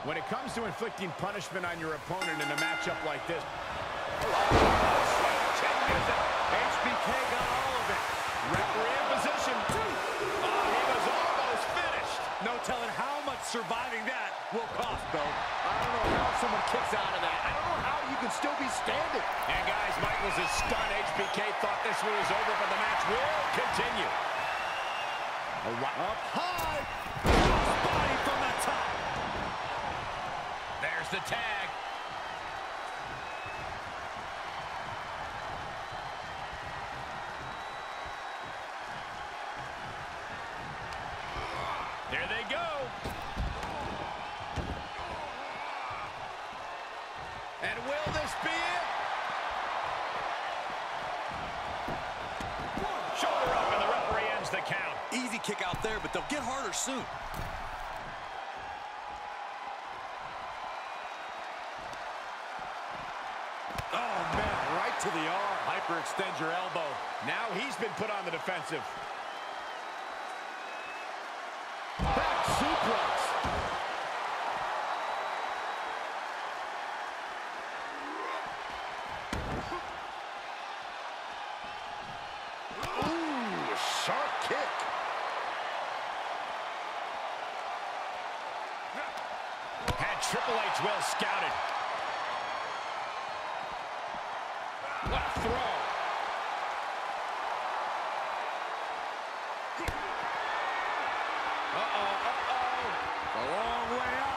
When it comes to inflicting punishment on your opponent in a matchup like this. HBK got all of it. Referee in position. Oh, he was almost finished. No telling how much surviving that will cost, though. I don't know how someone kicks out of that. I don't know how you can still be standing. And guys, Michaels is stunned. HBK thought this one was over, but the match will continue. Up high. Body from the top. There's the tag. There they go. And will this be it? Shoulder up, and the referee ends the count. Easy kick out there, but they'll get harder soon. Oh, man, right to the arm. Hyperextend your elbow. Now he's been put on the defensive. Back suplex. Ooh, sharp kick. Had Triple H well scouted. What a throw. A long way up.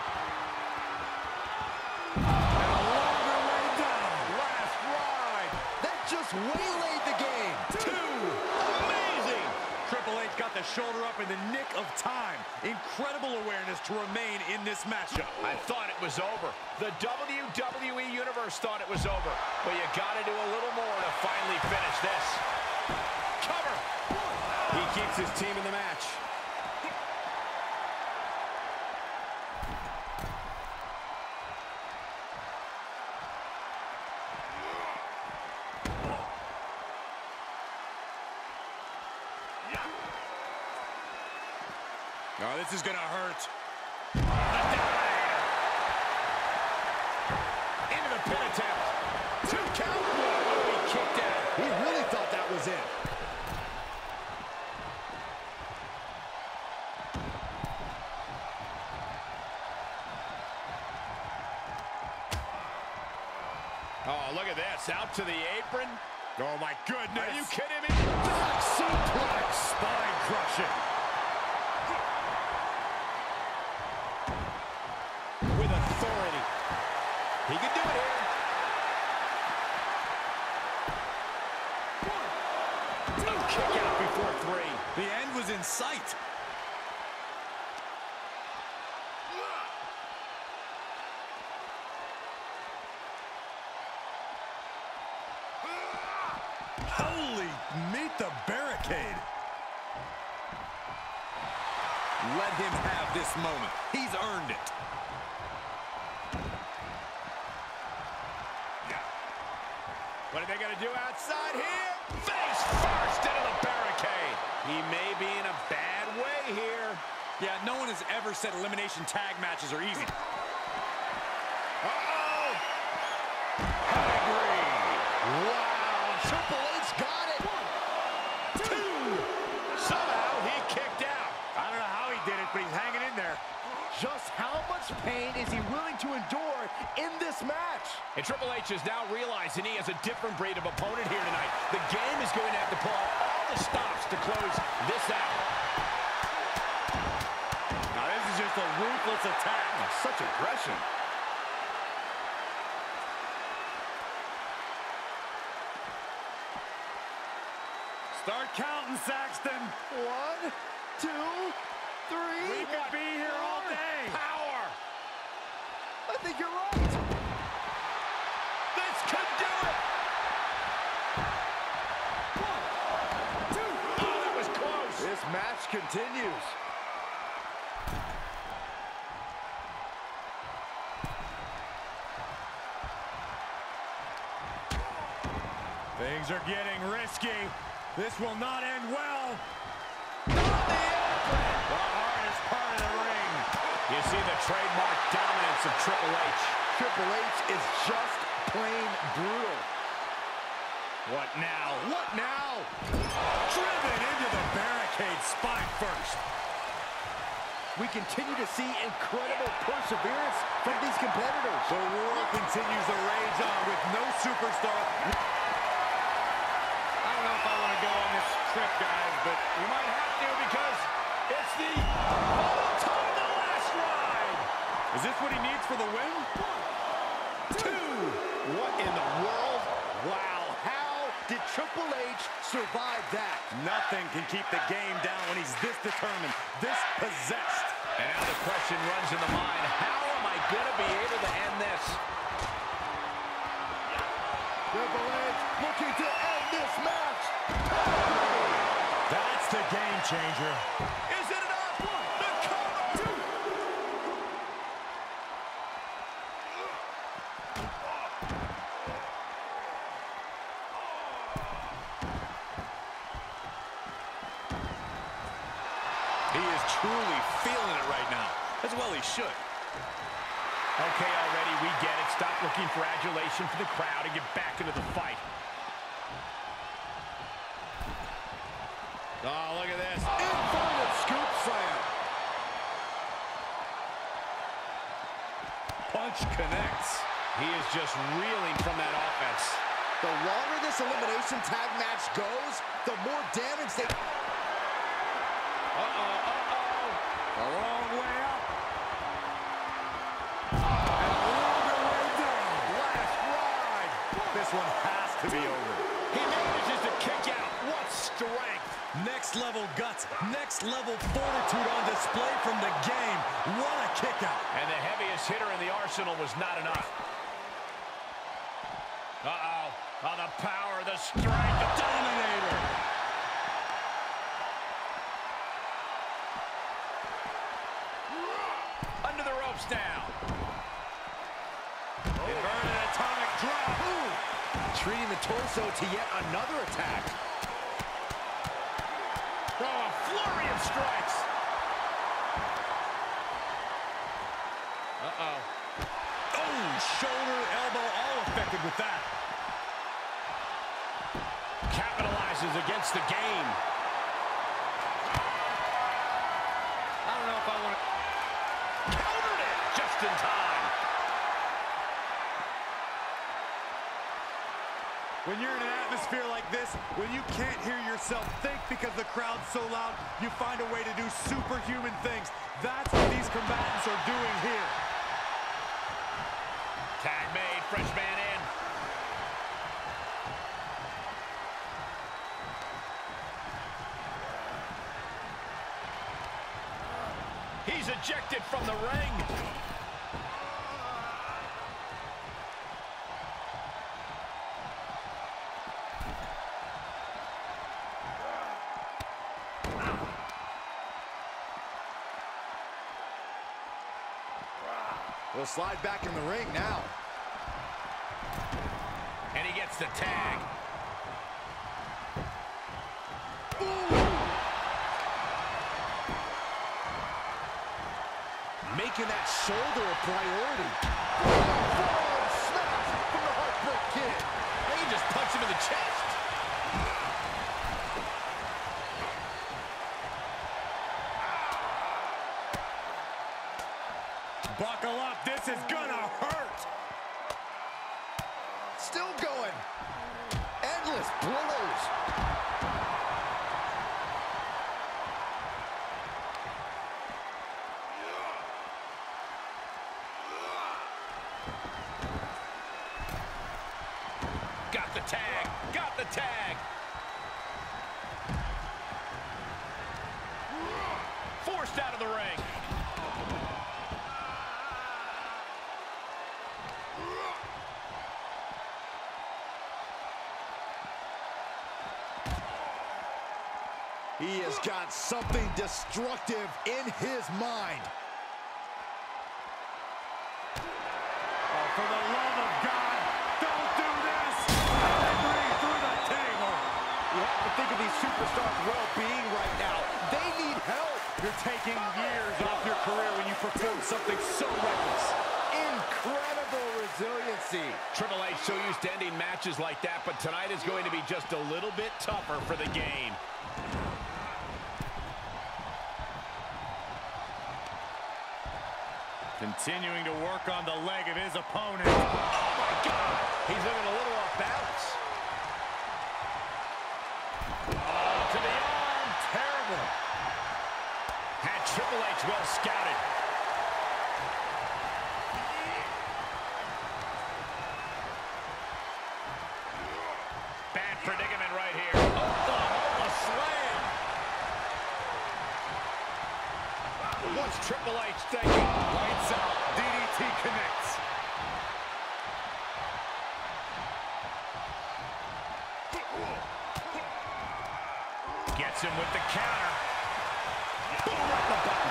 And a longer way down. Last ride. That just waylaid the game. Two. Amazing. Triple H got the shoulder up in the nick of time. Incredible awareness to remain in this matchup. I thought it was over. The WWE Universe thought it was over. But you got to do a little more to finally finish this. Cover. He keeps his team in the match. Oh, this is gonna hurt. Into the pin attempt. 2 count. Oh, he kicked out. He really thought that was it. Oh, look at this. Out to the apron. Oh, my goodness. Are you kidding me? Back suplex. Spine crushing. With authority. He can do it here. 1, 2. Kick out before 3. The end was in sight. Holy, meet the barricade. Let him have this moment. He's earned it. What are they going to do outside here? Face first into the barricade. He may be in a bad way here. Yeah, no one has ever said elimination tag matches are easy. Uh-oh. Pedigree. Wow, Triple H got it. 1, 2. Somehow he kicked out. I don't know how he did it, but he's hanging in there. Just how much pain is he willing to endure in this match? And Triple H is now realizing he has a different breed of opponent here tonight. The game is going to have to pull out all the stops to close this out. Now this is just a ruthless attack. Such aggression. Start counting, Saxton. 1, 2, 3. We could be here all day. Power. I think you're right. This could do it. 1, 2. Oh, that was close. This match continues. Things are getting risky. This will not end well. The hardest part of the ring. You see the trademark dominance Triple H. Triple H is just plain brutal. What now? What now? Driven into the barricade, spine first. We continue to see incredible perseverance from these competitors. The war continues to rage on with no superstar. I don't know if I want to go on this trip, guys, but we might have to because it's the time the last ride. Is this what he needs for the win? 1, 2. What in the world? Wow, how did Triple H survive that? Nothing can keep the game down when he's this determined, this possessed. And now the question runs in the mind, how am I going to be able to end this? Triple H looking to end this match. That's the game changer. Is it enough? The cover! He is truly feeling it right now. As well he should. Okay, already, we get it. Stop looking for adulation for the crowd and get back into the fight. Oh, look at this. Inverted scoop slam. Punch connects. He is just reeling from that offense. The longer this elimination tag match goes, the more damage they... A long way up. And a longer way down. Last ride. This one has to be over. He manages to kick out. What strength. Next level guts, next level fortitude on display from the game. What a kick out. And the heaviest hitter in the arsenal was not enough. Uh-oh. Oh, the power, the strength, the Dominator. under the ropes now. Inverted atomic drop. Ooh. Treating the torso to yet another attack. Oh, a flurry of strikes. Uh-oh. Oh, shoulder, elbow, all affected with that. Capitalizes against the game. I don't know if I want to... Countered it just in time. When you're in an atmosphere like this, when you can't hear yourself think because the crowd's so loud, you find a way to do superhuman things. That's what these combatants are doing here. Tag made, fresh man in. He's ejected from the ring. We'll slide back in the ring now. And he gets the tag. Making that shoulder a priority. Forward smash from the Heartbreak Kid. He just punched him in the chest. Buckle up, this is gonna hurt. Still going. Endless blows. Got the tag. Got the tag. Forced out of the ring. He has got something destructive in his mind. Oh, for the love of God, don't do this! Delivery through the table! You have to think of these superstars' well-being right now. They need help. You're taking years off your career when you perform something so reckless. Incredible resiliency. Triple H so used to ending matches like that, but tonight is going to be just a little bit tougher for the game. Continuing to work on the leg of his opponent. Oh, my God. He's looking a little off balance. Oh, to the arm. Terrible. Had Triple H well scouted. Bad predicament right here. Oklahoma slam. What's Triple H thinking? Lights out. DDT connects. Gets him with the counter. Boom, right the button.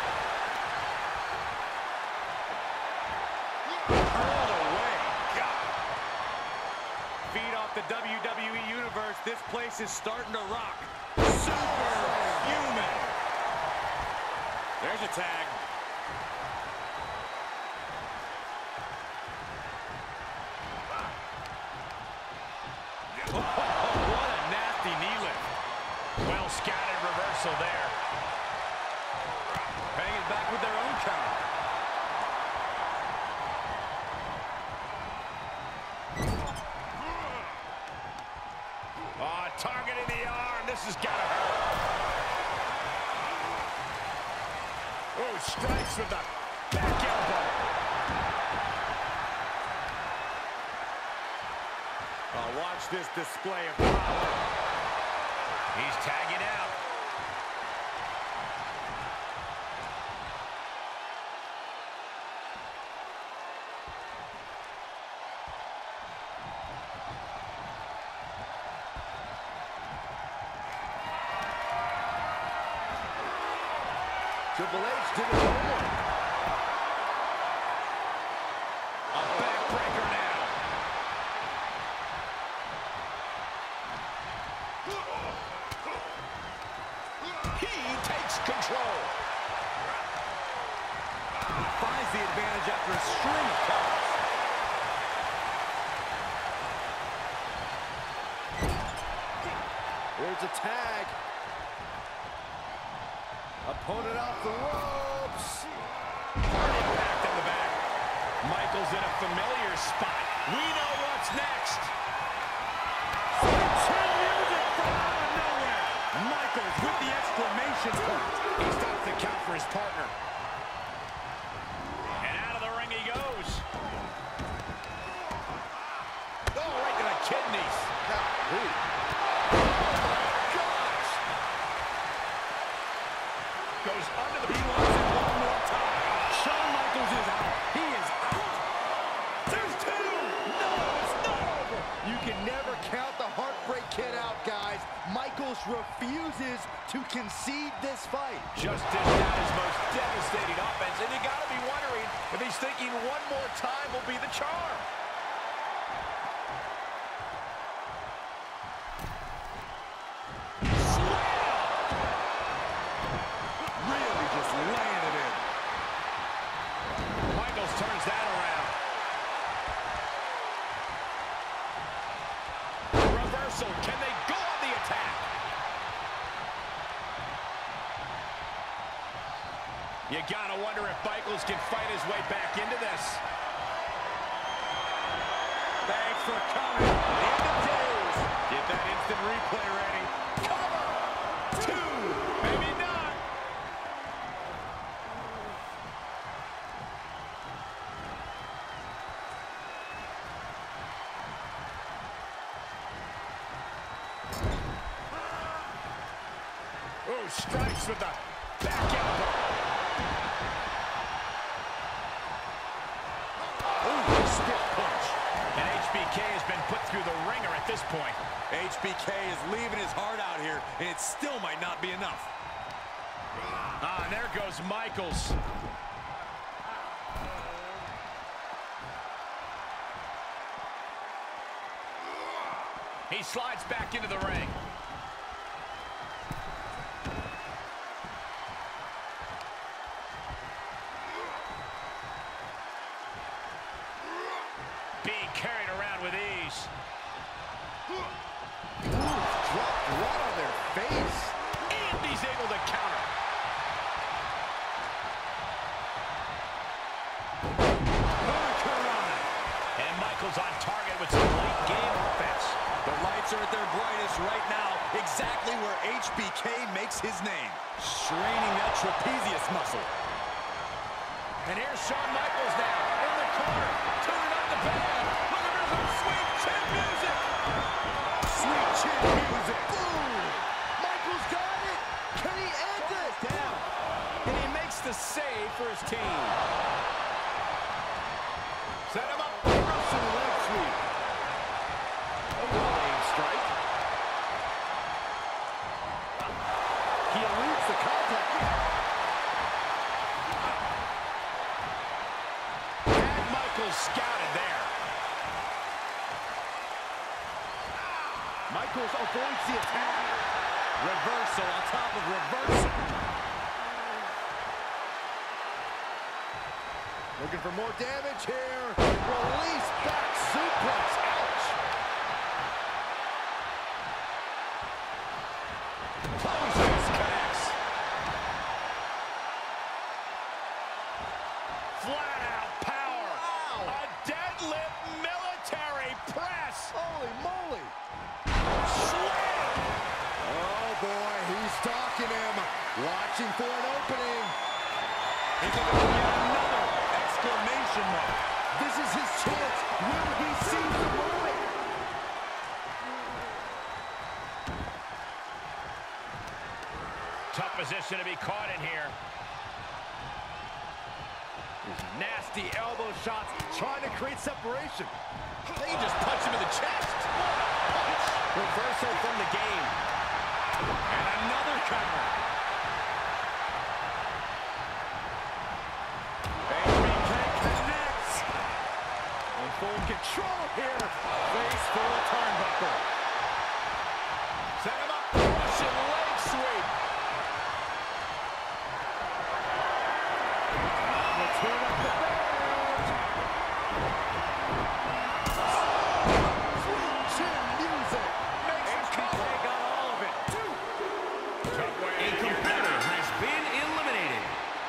Hurled away. God. Feed off the WWE Universe. This place is starting to rock. Superhuman. There's a tag. What a nasty knee lift. Well scouted reversal there. Banging back with their own counter. Targeting the arm. This has got to hurt. Oh, strikes with the back elbow. Watch this display of power. He's tagging out. Triple H did his homework. A backbreaker now. He takes control. Finds the advantage after a string of counters. There's a tag. Opponent off the ropes. Hard impact in the back. Michaels in a familiar spot. We know what's next. Music from out of nowhere. Michaels with the exclamation point. He stops the count for his partner. And out of the ring he goes. Oh, right to the kidneys. Goes under the... He wants it one more time. Shawn Michaels is out. He is out. There's two. No, it's not over. You can never count the Heartbreak Kid out, guys. Michaels refuses to concede this fight. Just dished out his most devastating offense, and you got to be wondering if he's thinking one more time will be the charm. Turns that around. Reversal. Can they go on the attack? You gotta wonder if Michaels can fight his way back into this. Thanks for coming. End of days. Get that instant replay ready. Cover. Two. Maybe not. Oh, strikes with the back elbow. Ooh, stiff punch. And HBK has been put through the ringer at this point. HBK is leaving his heart out here, and it still might not be enough. And there goes Michaels. He slides back into the ring. being carried around with ease. Dropped right on their face. And he's able to counter. And Michaels on target with some late game offense. The lights are at their brightest right now, exactly where HBK makes his name. Straining that trapezius muscle. And here's Shawn Michaels now in the corner, turning up the band. Look at this sweet chin music. Sweet chin music. Boom! Michaels got it. Can he end this? Down. And he makes the save for his team. Set him up. Russian leg sweep. A well-aimed strike. He eludes the contact. And Michaels scouted there. Michaels avoids the attack. Reversal on top of reversal. Looking for more damage here. Release back suplex. Ouch. Closes, connects. Flat out power. Wow. A deadlift military press. Holy moly. Slam. Oh boy, he's stalking him. Watching for an opening. He's looking for yet another exclamation mark. This is his chance. Will he seize the moment? Tough position to be caught in here. Nasty elbow shots, trying to create separation. They just punch him in the chest. Punch. Reversal from the game. And another counter. HBK connects. In full control here. Face full of turnbuckle. Set him up. Russian leg sweep. Let's turn up the band. Sweet chin music. Makes him cover. Got all of it. Tough way A in here. competitor has been eliminated.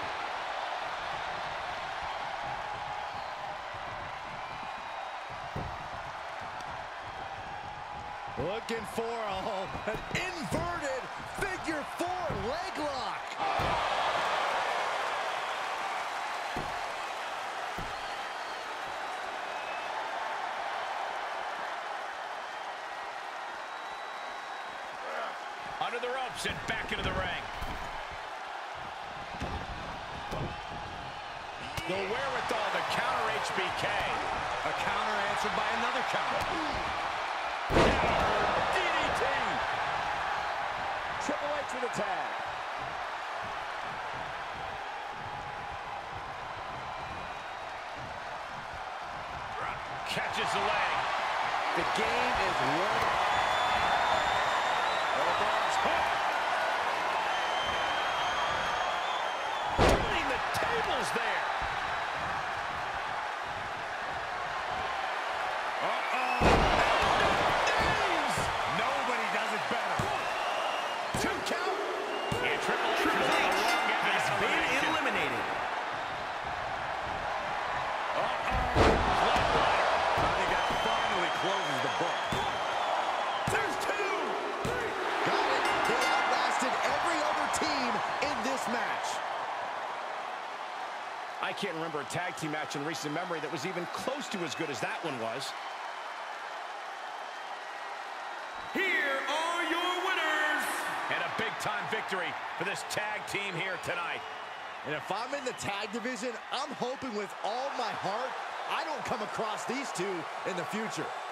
Looking for an inverted figure four leg lock. Under the ropes and back into the ring. The wherewithal to counter HBK. A counter answered by another counter. DDT. Triple H with a tag. Catches the leg. The game is running. Elbows hook. Turning the tables there. Nobody does it better. 2 count. And Triple H is on the wrong end of Has this been elimination. eliminated. I think that finally closes the book. There's 2. Got it. They outlasted every other team in this match. I can't remember a tag team match in recent memory that was even close to as good as that one was. Here are your winners. And a big-time victory for this tag team here tonight. And if I'm in the tag division, I'm hoping with all my heart I don't come across these two in the future.